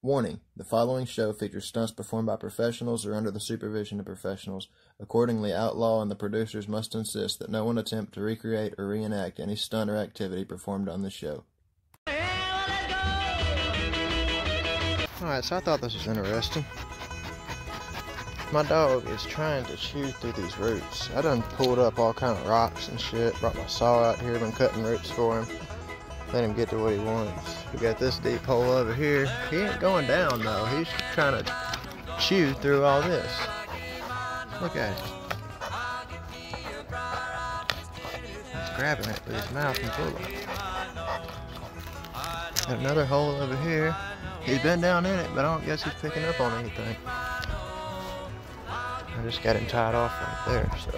Warning: the following show features stunts performed by professionals or under the supervision of professionals. Accordingly, Outlaw and the producers must insist that no one attempt to recreate or reenact any stunt or activity performed on the show. Alright, so I thought this was interesting. My dog is trying to chew through these roots. I done pulled up all kind of rocks and shit, brought my saw out here, been cutting roots for him. Let him get to what he wants. We got this deep hole over here. He ain't going down though. He's trying to chew through all this. Look at it. He's grabbing it with his mouth and pulling. Got another hole over here. He's been down in it, but I don't guess he's picking up on anything. I just got him tied off right there, so.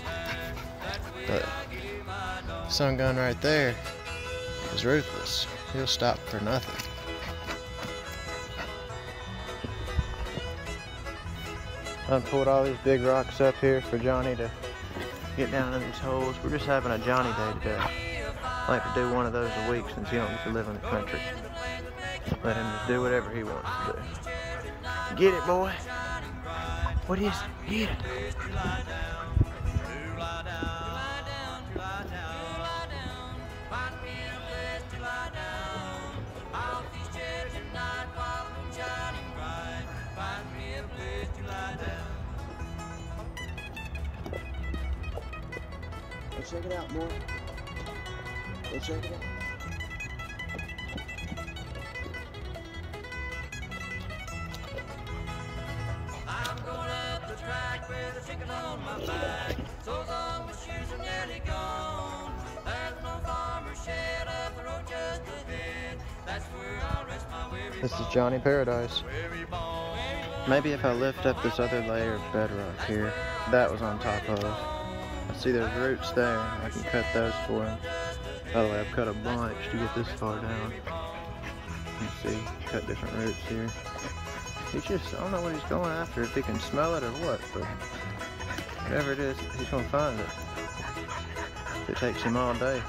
But sun gun right there is ruthless. He'll stop for nothing. I pulled all these big rocks up here for Johnny to get down in these holes. We're just having a Johnny day today. I like to do one of those a week since he don't get to live in the country. Let him just do whatever he wants to do. Get it, boy. What is it? Get it. Go check it out, boy. Go check it out. I'm going up the track with a chicken on my back. Soles on my shoes are nearly gone. There's no farmer shed up the road just ahead. That's where I'll rest my weary This is Johnny Paradise. Maybe if I lift up this other layer of bedrock here, that was on top of. I see there's roots there. I can cut those for him. By the way, I've cut a bunch to get this far down. You see, cut different roots here. He's just, I don't know what he's going after, if he can smell it or what, but whatever it is, he's gonna find it. It takes him all day.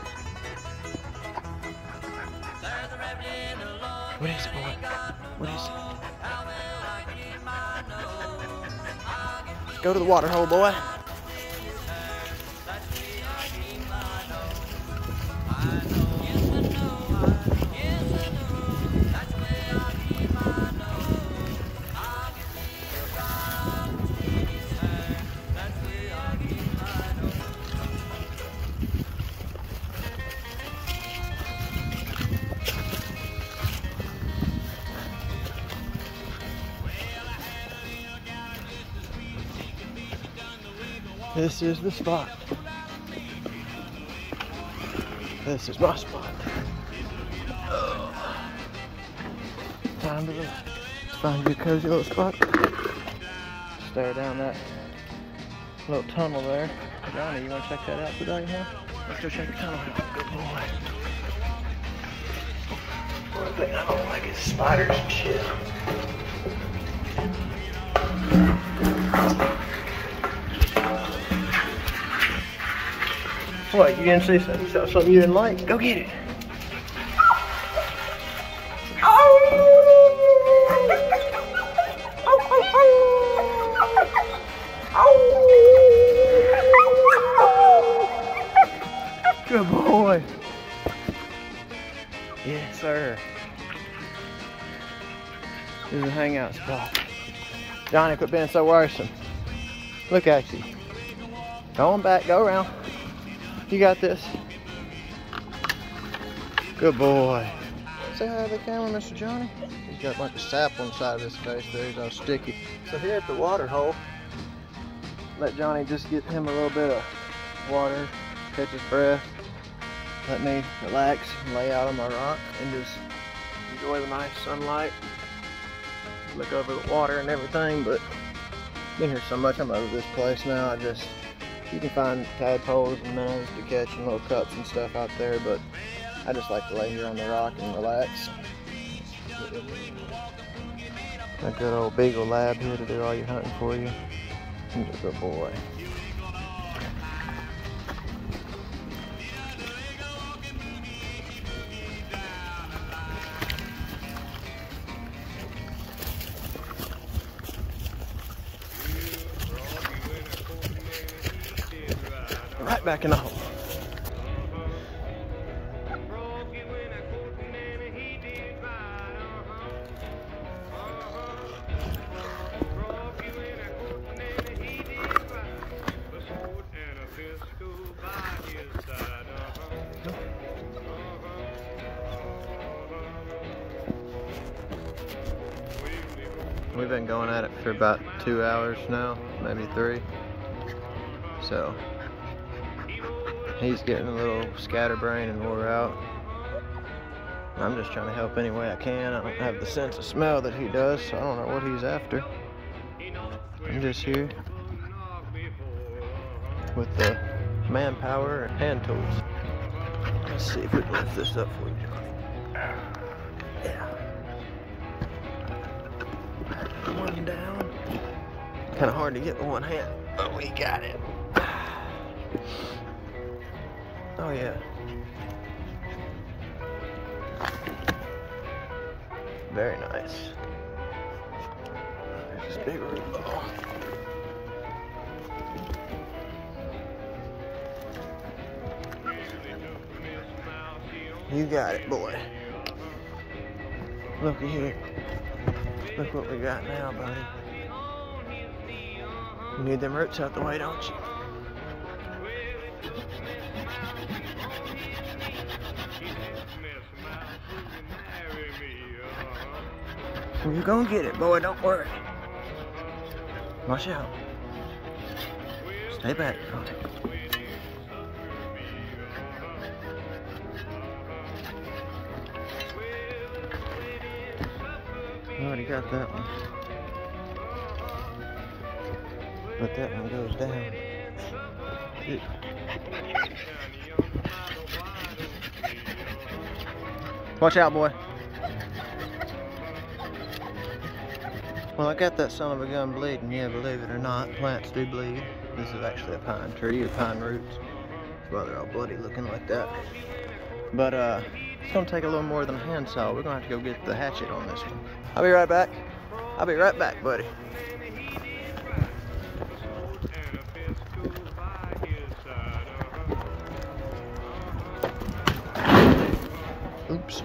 What is it, boy? What is it? Let's go to the water hole, boy. This is the spot. This is my spot. Time to relax. Let's find you a cozy little spot. Stare down that little tunnel there. Johnny, you want to check that out today, huh? Let's go check the tunnel out. Good boy. One thing I don't like is spiders and shit. What, you didn't see something? You saw something you didn't like? Go get it. Good boy. Yes, sir. This is a hangout spot. Johnny, quit being so worrisome. Look at you. Go on back, go around. You got this. Good boy. Say hi to the camera, Mr. Johnny. He's got a bunch of sap on the side of his face there. He's all sticky. So here at the water hole, let Johnny just get him a little bit of water, catch his breath. Let me relax and lay out on my rock and just enjoy the nice sunlight. Look over the water and everything, but been here so much, I'm over this place now. You can find tadpoles and minnows to catch and little cups and stuff out there, but I just like to lay here on the rock and relax. A good old Beagle Lab here to do all your hunting for you. He's a good boy. right back in the hole. We've been going at it for about 2 hours now, maybe 3. So he's getting a little scatterbrained and wore out. I'm just trying to help any way I can. I don't have the sense of smell that he does, so I don't know what he's after. I'm just here with the manpower and hand tools. Let's see if we can lift this up for you, Johnny. Yeah. One down. Kind of hard to get with one hand, but we got it. Oh yeah. Very nice. There's this big root ball. You got it, boy. Looky here. Look what we got now, buddy. You need them roots out the way, don't you? You're gonna get it, boy, don't worry. Watch out. Stay back. I already got that one. But that one goes down. Ew. Watch out, boy. Well, I got that son of a gun bleeding. Yeah, believe it or not, plants do bleed. This is actually a pine tree or pine roots. That's why they're all bloody looking like that. But it's gonna take a little more than a handsaw. We're gonna have to go get the hatchet on this one. I'll be right back. I'll be right back, buddy. Oops.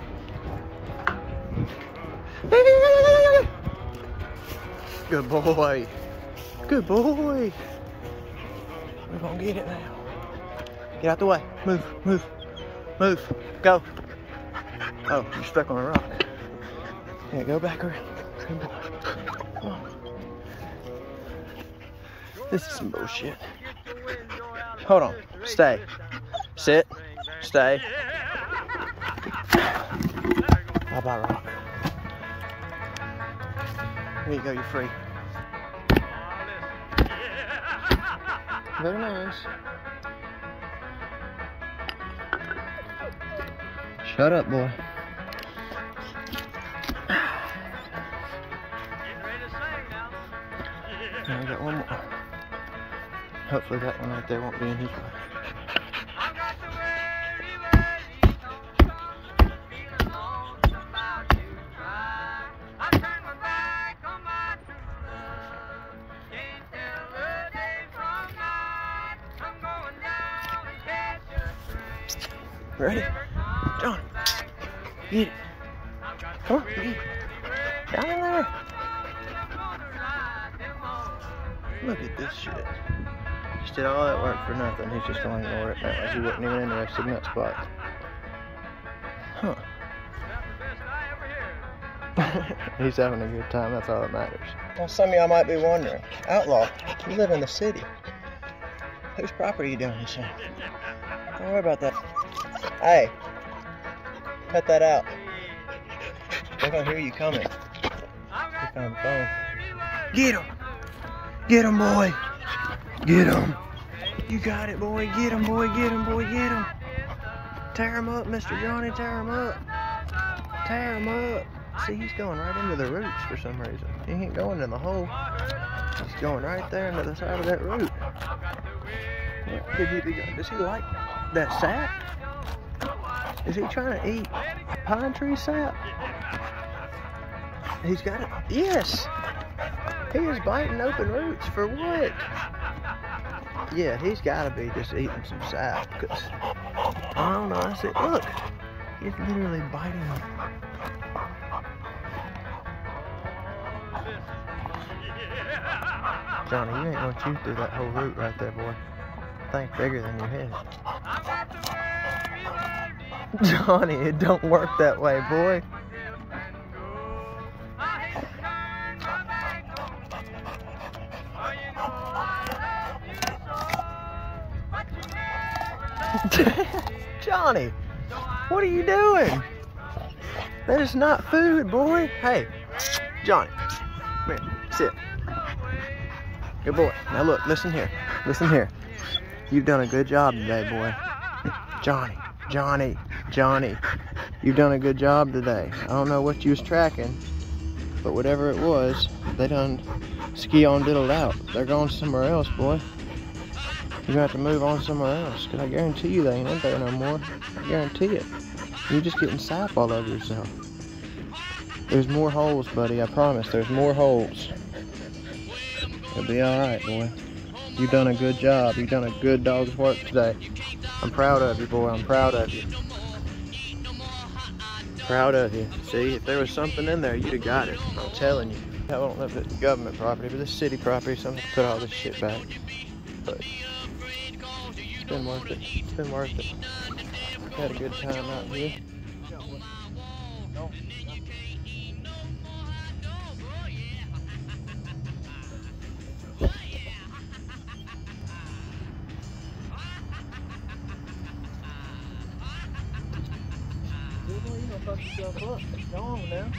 Good boy. Good boy. We're gonna get it now. Get out the way. Move, move, move. Go. Oh, you're stuck on a rock. Yeah, go back around. Good boy. Come on. This is some bullshit. Hold on. Stay. Sit. Stay. How about rock? There you go, you're free. Very nice. Shut up, boy. Now we got one more. Hopefully that one right there won't be in his way. Ready? John, get it. Come on, get it. Down in there. Look at this shit. Just did all that work for nothing. He's just going to ignore it now as he wasn't even interested in that spot. Huh. He's having a good time. That's all that matters. Well, some of y'all might be wondering, Outlaw, you live in the city. Whose property are you doing this in? Don't worry about that. Hey, cut that out. They're gonna hear you coming. He found the phone. Get him! Get him, boy! Get him! You got it, boy! Get him, boy! Get him, boy! Get him! Tear him up, Mr. Johnny! Tear him up! Tear him up! See, he's going right into the roots for some reason. He ain't going in the hole. He's going right there into the side of that root. What could he be going? Does he like that sap? Is he trying to eat pine tree sap? He's got it. Yes! He is biting open roots for what? Yeah, he's gotta be just eating some sap, because I don't know, I said, look, he's literally biting him. Johnny, you ain't gonna chew through that whole root right there, boy. Thing's bigger than your head. Johnny, it don't work that way, boy. Johnny, what are you doing? That is not food, boy. Hey, Johnny, come here, sit. Good boy. Now look, listen here. Listen here. You've done a good job today, boy. Johnny, Johnny, Johnny. You've done a good job today. I don't know what you was tracking, but whatever it was, they done ski on diddled out. They're going somewhere else, boy. You're gonna have to move on somewhere else, because I guarantee you they ain't in there no more. I guarantee it. You're just getting sap all over yourself. There's more holes, buddy. I promise. There's more holes. It'll be alright, boy. You've done a good job. You've done a good dog's work today. I'm proud of you, boy. I'm proud of you. Proud of you. See, if there was something in there, you'd have got it. I'm telling you. I don't know if it's government property, but this city property, something to put all this shit back. But it's been worth it. It's been worth it. Had a good time out here. You don't fuck yourself up. Go on now.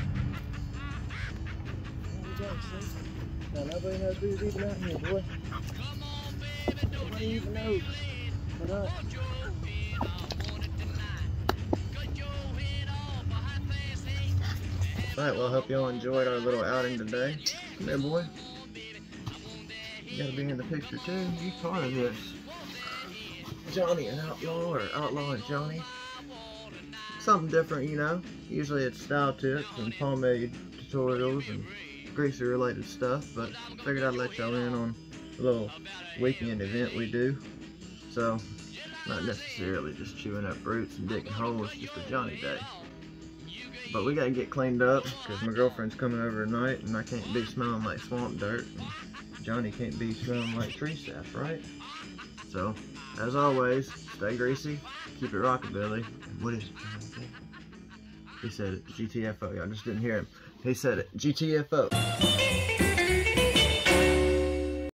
Now nobody knows who's even out here, boy. Nobody even knows. But us. Alright, well I hope y'all enjoyed our little outing today. Come here, boy. You gotta be in the picture too. You're part of this. Johnny an outlaw, or outlaw and Johnny. Something different, you know. Usually it's style tips and pomade tutorials and greaser related stuff, but figured I'd let y'all in on a little weekend event we do. So, not necessarily just chewing up roots and digging holes, just a Johnny day. But we gotta get cleaned up, because my girlfriend's coming over tonight and I can't be smelling like swamp dirt, and Johnny can't be smelling like tree sap, right? So, as always, stay greasy, keep it rockabilly. What is it, Johnny? He said it, GTFO, y'all just didn't hear him. He said it, GTFO.